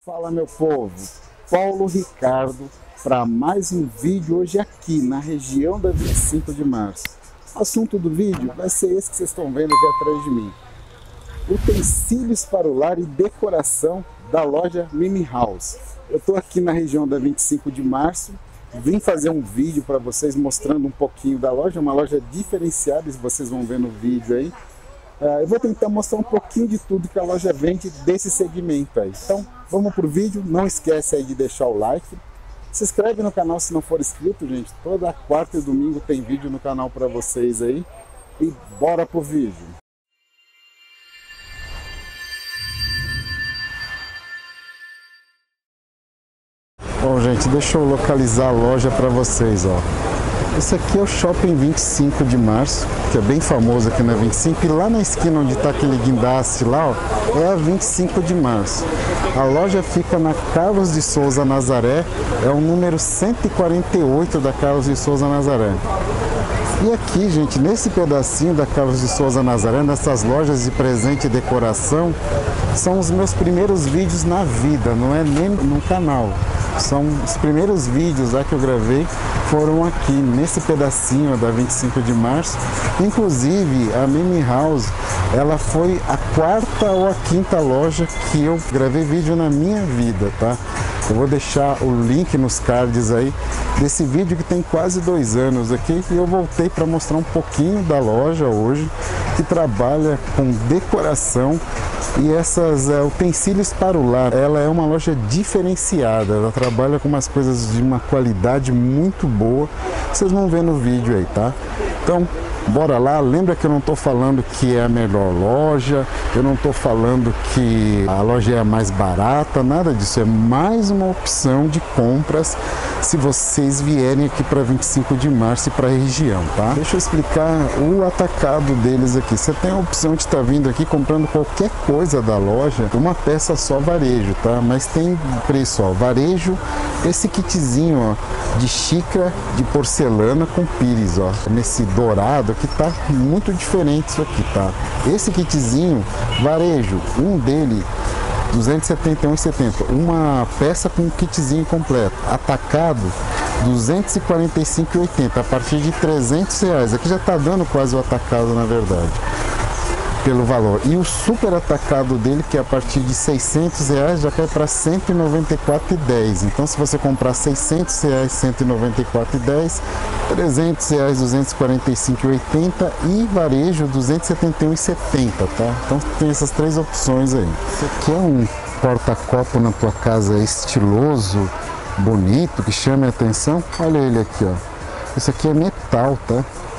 Fala, meu povo, Paulo Ricardo para mais um vídeo hoje aqui na região da 25 de março. O assunto do vídeo vai ser esse que vocês estão vendo aqui atrás de mim. Utensílios para o lar e decoração da loja Mimi House. Eu estou aqui na região da 25 de março, vim fazer um vídeo para vocês mostrando um pouquinho da loja, uma loja diferenciada, vocês vão ver no vídeo aí. Eu vou tentar mostrar um pouquinho de tudo que a loja vende desse segmento aí. Então, vamos pro vídeo. Não esquece aí de deixar o like. Se inscreve no canal se não for inscrito, gente. Toda quarta e domingo tem vídeo no canal para vocês aí. E bora pro vídeo. Bom, gente, deixa eu localizar a loja para vocês, ó. Esse aqui é o Shopping 25 de Março, que é bem famoso aqui na 25, e lá na esquina onde está aquele guindaste lá, ó, é a 25 de Março. A loja fica na Carlos de Souza Nazaré, é o número 148 da Carlos de Souza Nazaré. E aqui, gente, nesse pedacinho da Carlos de Souza Nazaré, nessas lojas de presente e decoração, são os meus primeiros vídeos na vida, não é nem no canal. São os primeiros vídeos lá que eu gravei, foram aqui, nesse pedacinho da 25 de março. Inclusive, a Mimi House, ela foi a quarta ou a quinta loja que eu gravei vídeo na minha vida, tá? Eu vou deixar o link nos cards aí desse vídeo que tem quase 2 anos aqui, e eu voltei para mostrar um pouquinho da loja hoje, que trabalha com decoração e essas utensílios para o lar. Ela é uma loja diferenciada, ela trabalha com umas coisas de uma qualidade muito boa, vocês vão ver no vídeo aí, tá? Então, bora lá. Lembra que eu não estou falando que é a melhor loja, eu não estou falando que a loja é a mais barata, nada disso, é mais uma opção de compras se vocês vierem aqui para 25 de março e para a região, tá? Deixa eu explicar o atacado deles aqui. Você tem a opção de estar vindo aqui comprando qualquer coisa da loja, uma peça só varejo, tá? Mas tem preço, ó, varejo, esse kitzinho, ó, de xícara de porcelana com pires, ó, nesse dourado que tá muito diferente isso aqui, tá? Esse kitzinho varejo, um dele R$ 271,70, uma peça com um kitzinho completo. Atacado R$ 245,80, a partir de R$300. Aqui já tá dando quase o atacado, na verdade, pelo valor. E o super atacado dele, que é a partir de R$600, já cai para R$ 194,10. Então, se você comprar R$ 600, R$ 194,10, R$ 300, R$ 245,80 e varejo R$ 271,70, tá? Então, tem essas 3 opções aí. Você quer um porta-copo na tua casa estiloso, bonito, que chame a atenção? Olha ele aqui, ó. Isso aqui é metal, tá?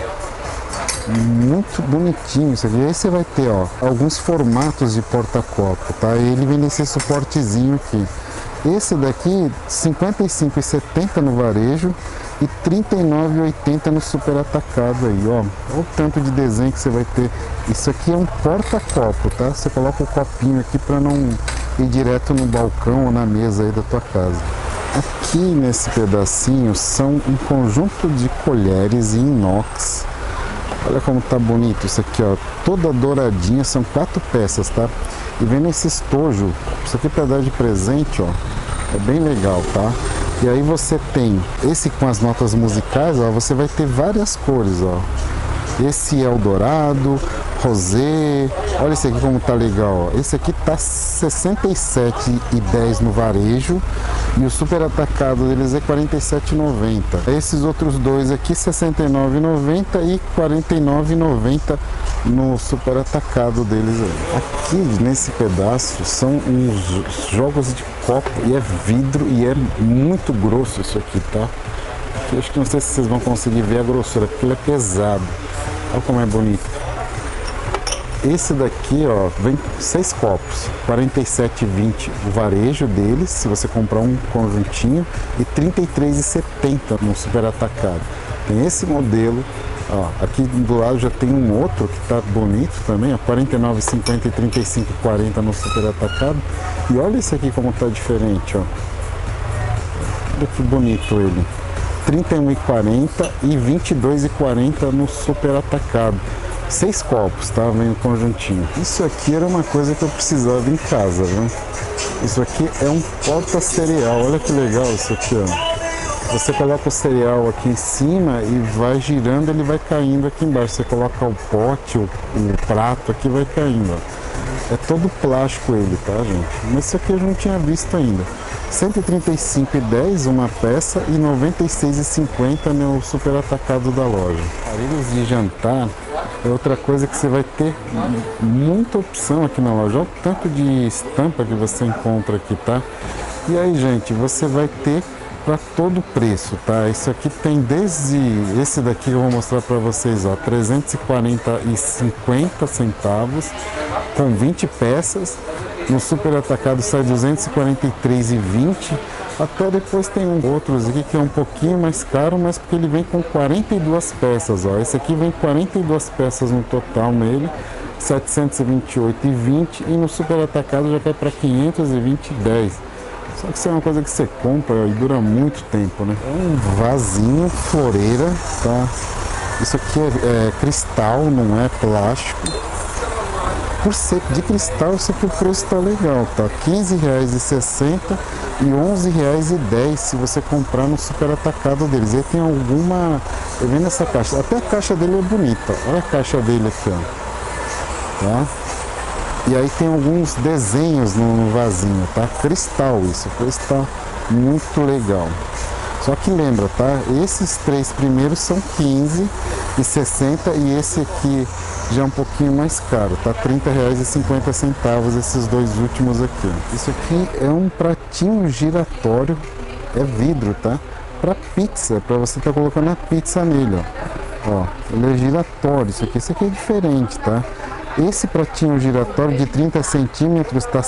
Muito bonitinho isso aqui. Aí você vai ter, ó, alguns formatos de porta-copo, tá? Ele vem nesse suportezinho aqui. Esse daqui, R$ 55,70 no varejo e R$ 39,80 no super atacado aí, ó. Olha o tanto de desenho que você vai ter. Isso aqui é um porta-copo, tá? Você coloca o copinho aqui para não ir direto no balcão ou na mesa aí da tua casa. Aqui nesse pedacinho são um conjunto de colheres em inox. Olha como tá bonito isso aqui, ó, toda douradinha, são 4 peças, tá? E vem nesse estojo, isso aqui para dar de presente, ó, é bem legal, tá? E aí você tem esse com as notas musicais, ó, você vai ter várias cores, ó. Esse é o dourado, rosé, olha esse aqui como tá legal, ó. Esse aqui tá R$ 67,10 no varejo e o super atacado deles é R$ 47,90. Esses outros dois aqui R$ 69,90 e R$ 49,90 no super atacado deles aí. Aqui nesse pedaço são uns jogos de copo e é vidro e é muito grosso isso aqui, tá? Eu acho que não sei se vocês vão conseguir ver a grossura, porque ele é pesado. Olha como é bonito. Esse daqui, ó, vem 6 copos, R$ 47,20 o varejo deles, se você comprar um conjuntinho, e R$ 33,70 no super atacado. Tem esse modelo, ó, aqui do lado já tem um outro que tá bonito também, ó, R$ 49,50 e R$ 35,40 no super atacado. E olha esse aqui como tá diferente, ó. Olha que bonito ele. R$ 31,40 e R$ 22,40 no super atacado. 6 copos, tá? Vem um conjuntinho. Isso aqui era uma coisa que eu precisava em casa, viu? Isso aqui é um porta-cereal. Olha que legal isso aqui, ó. Você coloca o cereal aqui em cima e vai girando, ele vai caindo aqui embaixo. Você coloca o pote, o prato aqui, vai caindo, ó. É todo plástico ele, tá, gente? Mas isso aqui eu não tinha visto ainda. R$ 135,10 uma peça e R$ 96,50 no super atacado da loja. Aparelhos de jantar é outra coisa que você vai ter muita opção aqui na loja. Olha o tanto de estampa que você encontra aqui, tá? E aí, gente, você vai ter para todo preço, tá? Isso aqui tem desde esse daqui que eu vou mostrar para vocês, ó, 340,50 centavos com 20 peças. No super atacado sai 243,20. Até depois tem outros aqui que é um pouquinho mais caro, mas porque ele vem com 42 peças, ó. Esse aqui vem 42 peças no total nele, 728,20, e no super atacado já cai para 520,10. Só que isso é uma coisa que você compra e dura muito tempo, né? É um vasinho floreira, tá? Isso aqui é cristal, não é plástico. Por ser de cristal, isso aqui o preço tá legal, tá? R$ 15,60 e R$ 11,10 se você comprar no super atacado deles. Aí tem alguma... Eu vendo essa caixa, até a caixa dele é bonita. Olha a caixa dele aqui, ó. Tá? E aí tem alguns desenhos no vasinho, tá? Cristal isso, cristal muito legal. Só que lembra, tá? Esses 3 primeiros são R$ 15,60 e esse aqui já é um pouquinho mais caro, tá? R$ 30,50 esses 2 últimos aqui. Isso aqui é um pratinho giratório, é vidro, tá? Para pizza, para você estar colocando a pizza nele, ó. Ele é giratório, isso aqui é diferente, tá? Esse pratinho giratório de 30 centímetros está R$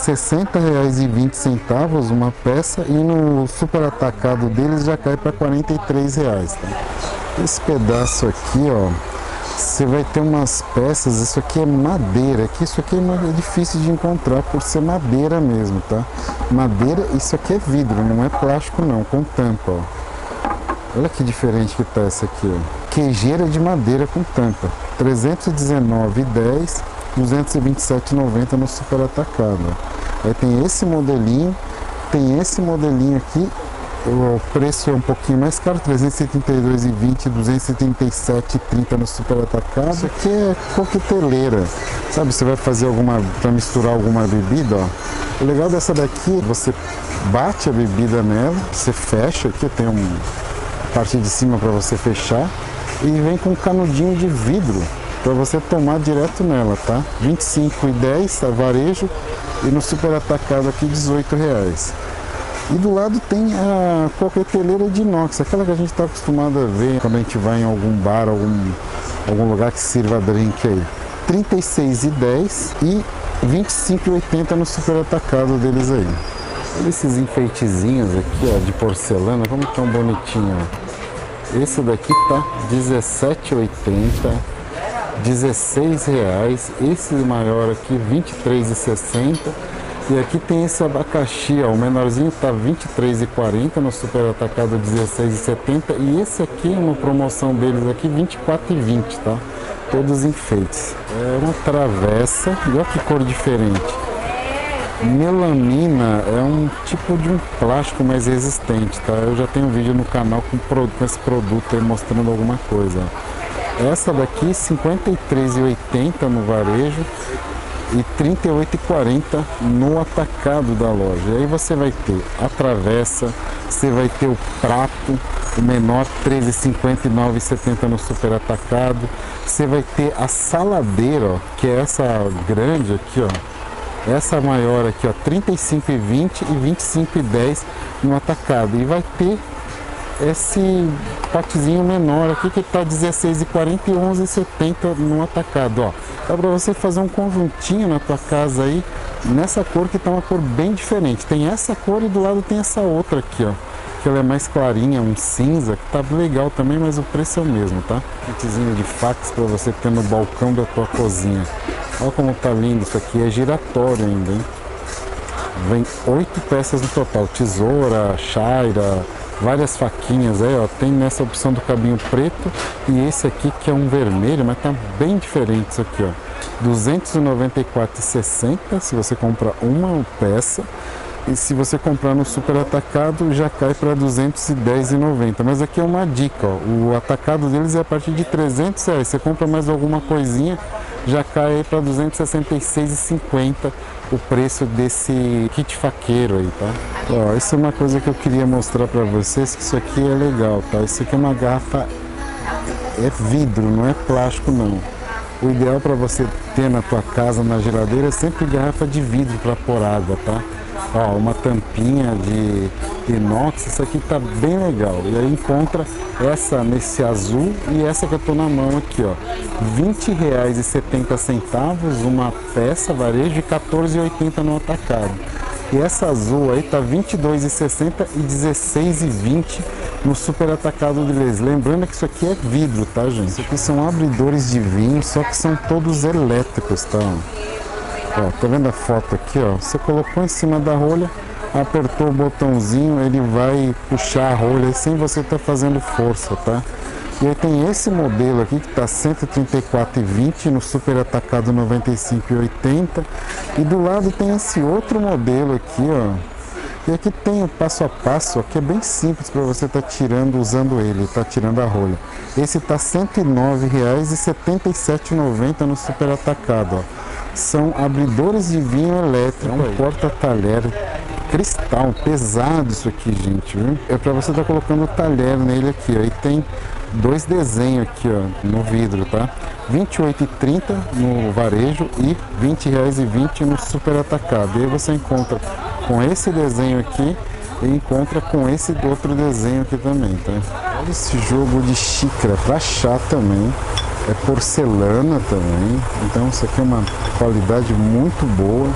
60,20 uma peça e no super atacado deles já cai para R$ 43,00, tá? Esse pedaço aqui, ó, você vai ter umas peças, isso aqui é madeira, isso aqui é difícil de encontrar por ser madeira mesmo, tá? Madeira, isso aqui é vidro, não é plástico não, com tampa, ó. Olha que diferente que tá essa aqui, ó. Queijeira de madeira com tampa, R$ 319,10, R$ 227,90 no super atacado. Aí tem esse modelinho aqui, o preço é um pouquinho mais caro, R$ 372,20, R$ 237,30 no super atacado. Isso aqui é coqueteleira, sabe? Você vai fazer para misturar alguma bebida, ó. O legal dessa daqui, você bate a bebida nela, você fecha, aqui tem uma parte de cima para você fechar, e vem com um canudinho de vidro para você tomar direto nela, tá? R$ 25,10 a varejo e no super atacado aqui R$ 18,00. E do lado tem a coqueteleira de inox, aquela que a gente está acostumado a ver quando a gente vai em algum bar, algum lugar que sirva drink aí. R$ 36,10 e R$ 25,80 no super atacado deles aí. Olha esses enfeitezinhos aqui, ó, de porcelana, como tão bonitinho, ó. Esse daqui tá R$ 17,80, R$ 16,00. Esse maior aqui R$ 23,60. E aqui tem esse abacaxi, ó, o menorzinho tá R$ 23,40 no super atacado, R$ 16,70. E esse aqui, uma promoção deles aqui, R$ 24,20, tá? Todos enfeites. É uma travessa, e olha que cor diferente. Melamina é um tipo de um plástico mais resistente, tá? Eu já tenho um vídeo no canal com esse produto aí mostrando alguma coisa. Essa daqui R$ 53,80 no varejo e R$ 38,40 no atacado da loja. E aí você vai ter a travessa, você vai ter o prato, o menor R$ 13,50 e R$ 9,70 no super atacado. Você vai ter a saladeira, ó, que é essa grande aqui, ó. Essa maior aqui, ó, R$ 35,20 e R$ 25,10 no atacado. E vai ter esse potezinho menor aqui que está R$ 16,40 e R$ 11,70 no atacado, ó. Dá para você fazer um conjuntinho na tua casa aí, nessa cor que tá uma cor bem diferente. Tem essa cor e do lado tem essa outra aqui, ó, que ela é mais clarinha, um cinza, que tá legal também, mas o preço é o mesmo, tá? Kitzinho de fax para você ter no balcão da tua cozinha. Olha como tá lindo isso aqui, é giratório ainda, hein? Vem 8 peças no total, tesoura, chaira, várias faquinhas aí, ó. Tem nessa opção do cabinho preto e esse aqui que é um vermelho, mas tá bem diferente isso aqui, ó. R$ 294,60 se você compra uma peça. E se você comprar no super atacado, já cai para R$ 210,90. Mas aqui é uma dica, ó. O atacado deles é a partir de R$ 300. Você compra mais alguma coisinha, já cai para R$ 266,50 o preço desse kit faqueiro aí, tá? Ó, isso é uma coisa que eu queria mostrar para vocês, que isso aqui é legal, tá? Isso aqui é uma garrafa, é vidro, não é plástico não. O ideal para você ter na tua casa, na geladeira, é sempre garrafa de vidro para pôr água, tá? Ó, uma tampinha de inox, isso aqui tá bem legal. E aí encontra essa nesse azul e essa que eu tô na mão aqui, ó. R$ 20,70 uma peça, varejo, e R$ 14,80 no atacado. E essa azul aí tá R$ 22,60 e R$ 16,20 no super atacado deles. Lembrando que isso aqui é vidro, tá, gente? Isso aqui são abridores de vinho, só que são todos elétricos, tá? Ó, tá vendo a foto aqui, ó? Você colocou em cima da rolha, apertou o botãozinho, ele vai puxar a rolha sem você estar fazendo força, tá? E aí tem esse modelo aqui que tá R$ 134,20 no super atacado R$ 95,80. E do lado tem esse outro modelo aqui, ó. E aqui tem o passo a passo, ó, que é bem simples para você estar tirando, usando ele, tá tirando a rolha. Esse tá R$ 109,77,90 no super atacado, ó. São abridores de vinho elétrico, é um porta-talher cristal, pesado isso aqui, gente, viu? É para você estar colocando o talher nele aqui, ó. E tem dois desenhos aqui, ó, no vidro, tá? R$ 28,30 no varejo e R$ 20,20 no super atacado. E aí você encontra com esse desenho aqui e encontra com esse outro desenho aqui também, tá? Olha esse jogo de xícara para chá também. É porcelana também, então isso aqui é uma qualidade muito boa.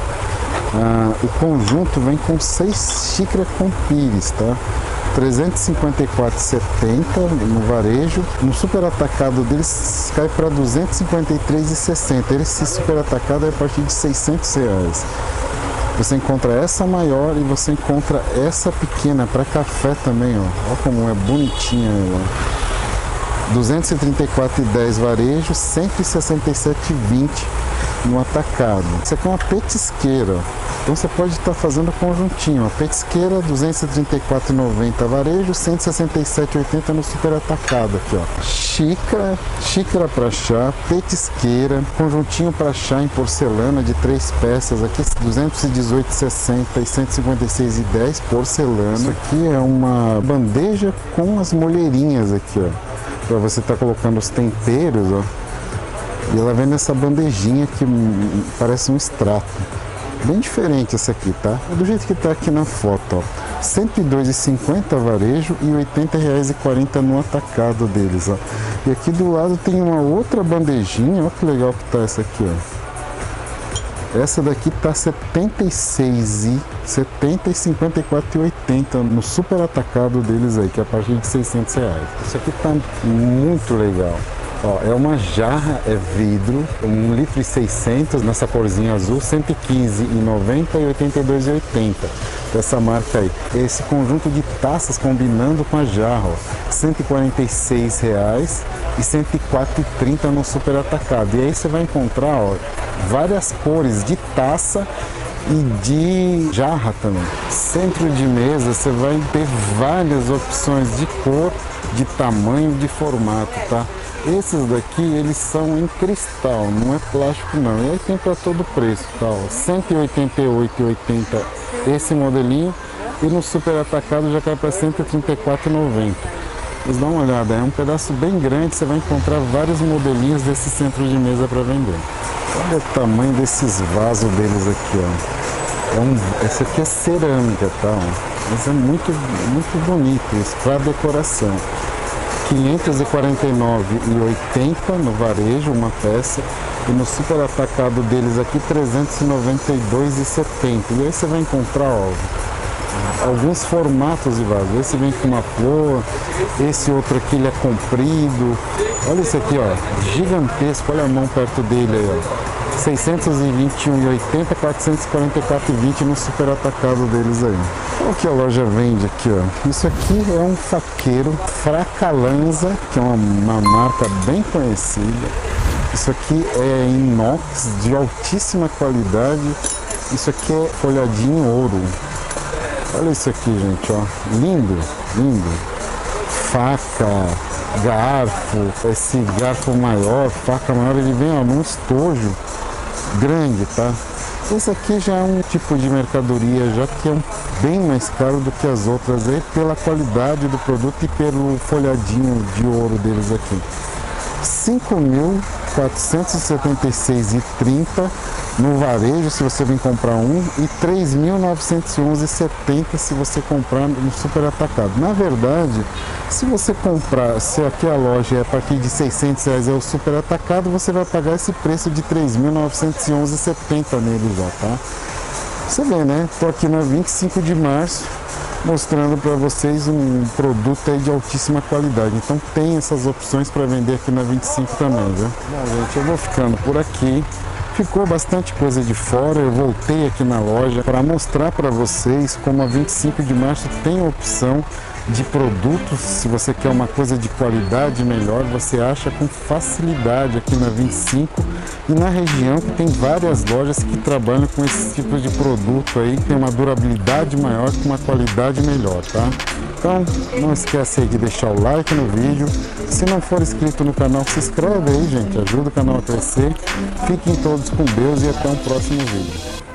O conjunto vem com 6 xícaras com pires, tá? R$ 354,70 no varejo. No super atacado deles cai para R$ 253,60. Esse super atacado é a partir de R$ 600. Você encontra essa maior e você encontra essa pequena para café também, ó. Olha como é bonitinha ela. R$ 234,10 varejo, R$ 167,20 no atacado. Isso aqui é uma petisqueira, então você pode estar fazendo conjuntinho. A petisqueira R$ 234,90 varejo, R$ 167,80 no super atacado aqui, ó. Xícara para chá, petisqueira, conjuntinho para chá em porcelana de 3 peças aqui, R$ 218,60 e R$ 156,10 porcelana. Isso aqui é uma bandeja com as molheirinhas aqui, ó, para você estar colocando os temperos, ó. E ela vem nessa bandejinha que parece um extrato. Bem diferente essa aqui, tá? É do jeito que tá aqui na foto, ó. R$ 102,50 varejo e R$ 80,40 no atacado deles, ó. E aqui do lado tem uma outra bandejinha, ó que legal que tá essa aqui, ó. Essa daqui tá R$ 76,70 e R$ 54,80 no super atacado deles aí, que é a partir de R$ 600. Isso aqui tá muito legal. Ó, é uma jarra, é vidro, 1,6 litros nessa corzinha azul, R$ 115,90 e R$ 82,80 dessa marca aí. Esse conjunto de taças combinando com a jarra, ó, R$ 146,00 e R$ 104,30 no super atacado. E aí você vai encontrar, ó, várias cores de taça e de jarra também. Centro de mesa você vai ter várias opções de cor, de tamanho, de formato, tá? Esses daqui, eles são em cristal, não é plástico não. E aí tem para todo preço, tá? R$ 188,80 esse modelinho. E no super atacado já cai para R$ 134,90. Mas dá uma olhada, é um pedaço bem grande, você vai encontrar vários modelinhos desse centro de mesa para vender. Olha o tamanho desses vasos deles aqui, ó. Esse aqui é cerâmica, tá? Mas é muito bonito isso, para decoração. R$ 549,80 no varejo, uma peça. E no super atacado deles aqui, R$ 392,70. E aí você vai encontrar, ó, alguns formatos de vaso. Esse vem com uma flor, esse outro aqui ele é comprido. Olha esse aqui, ó, gigantesco, olha a mão perto dele aí, ó. 621,80, 444,20 no super atacado deles aí. O que a loja vende aqui, ó? Isso aqui é um faqueiro Fracalanza, que é uma marca bem conhecida. Isso aqui é inox de altíssima qualidade. Isso aqui é folhadinho ouro. Olha isso aqui, gente, ó. Lindo, lindo. Faca, garfo, esse garfo maior, faca maior, ele vem ó, num estojo grande, tá? Esse aqui já é um tipo de mercadoria já que é bem mais caro do que as outras aí, pela qualidade do produto e pelo folhadinho de ouro deles aqui. 5.476,30 no varejo se você vir comprar um e 3.911,70 se você comprar no super atacado. Na verdade, se você comprar, se aqui a loja é a partir de R$600 é o super atacado, você vai pagar esse preço de 3.911,70 nele já, tá? Você vê, né? Tô aqui na 25 de março mostrando para vocês um produto aí de altíssima qualidade. Então tem essas opções para vender aqui na 25 também, viu? Bom, gente, eu vou ficando por aqui. Ficou bastante coisa de fora, eu voltei aqui na loja para mostrar para vocês como a 25 de março tem opção de produtos. Se você quer uma coisa de qualidade melhor, você acha com facilidade aqui na 25 e na região, que tem várias lojas que trabalham com esse tipo de produto aí, tem uma durabilidade maior, com uma qualidade melhor, tá? Então não esquece aí de deixar o like no vídeo. Se não for inscrito no canal, se inscreve aí, gente, ajuda o canal a crescer. Fiquem todos com Deus e até um próximo vídeo.